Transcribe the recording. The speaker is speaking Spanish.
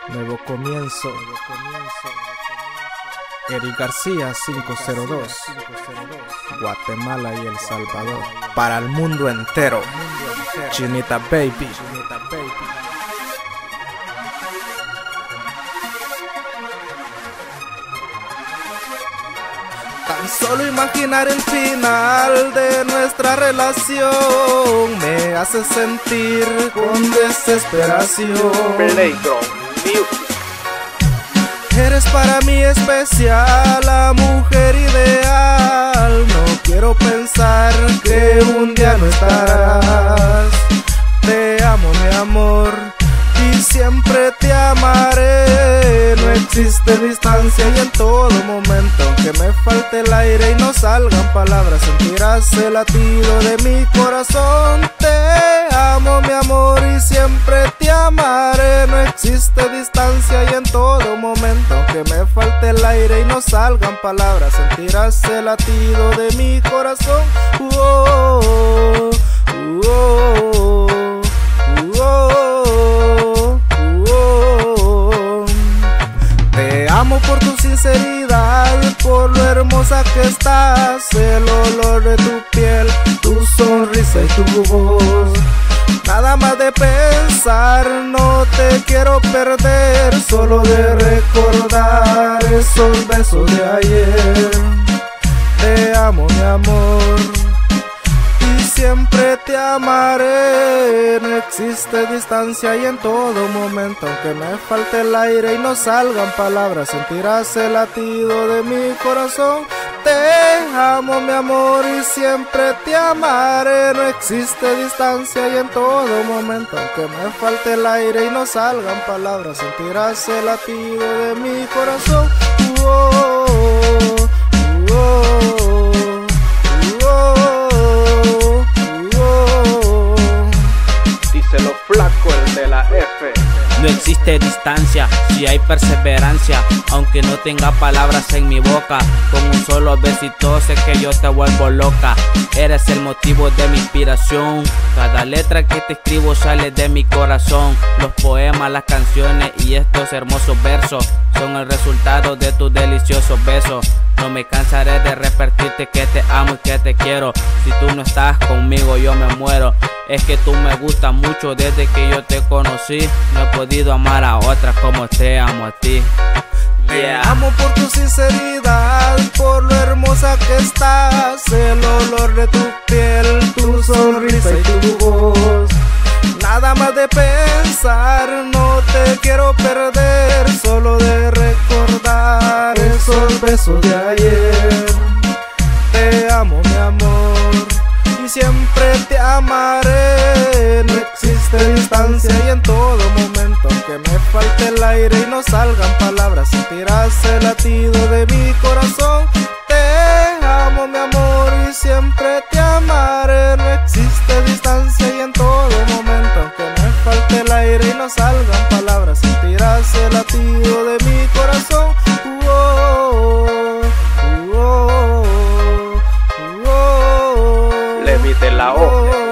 Nuevo comienzo. Eric García 502. Guatemala y El Salvador. Para el mundo entero. Chinita Baby. Tan solo imaginar el final de nuestra relación me hace sentir con desesperación. Eres para mí especial, la mujer ideal. No quiero pensar que un día no estarás. Te amo, mi amor, y siempre te amaré. No existe distancia y en todo momento, aunque me falte el aire y no salgan palabras, sentirás el latido de mi corazón. Te amo, mi amor, y siempre te amaré. No existe distancia y en todo momento, aunque me falte el aire y no salgan palabras, sentirás el latido de mi corazón. Te amo por tu sinceridad, por lo hermosa que estás, el olor de tu piel, tu sonrisa y tu voz. Nada más de pensar, no te quiero perder, solo de recordar esos besos de ayer. Te amo, mi amor, y siempre te amaré. No existe distancia y en todo momento, aunque me falte el aire y no salgan palabras, sentirás el latido de mi corazón. Te amo, mi amor, y siempre te amaré. No existe distancia y en todo momento, aunque me falte el aire y no salgan palabras, sentirás el latido de mi corazón. Díselo flaco, el de la F. No existe distancia si hay perseverancia, aunque no tenga palabras en mi boca. Con un solo besito sé que yo te vuelvo loca. Eres el motivo de mi inspiración. Cada letra que te escribo sale de mi corazón. Los poemas, las canciones y estos hermosos versos son el resultado de tus deliciosos besos. No me cansaré de repetirte que te amo y que te quiero. Si tú no estás conmigo yo me muero. Es que tú me gustas mucho desde que yo te conocí. No he podido amar a otra como te amo a ti. Te amo por tu sinceridad, por lo hermosa que estás, el olor de tu piel, tu sonrisa y tu voz. Nada más de pensar, no te quiero perder, solo de recordar esos besos de ayer. Te amo, mi amor, y siempre te amaré. No existe distancia y en todo momento, aunque me falte el aire y no salgan palabras, sentirás el latido de mi corazón. Te amo, mi amor, y siempre te amaré. No existe distancia y en todo momento, aunque me falte el aire y no salgan palabras, sentirás el latido de mi corazón. Levi de la O.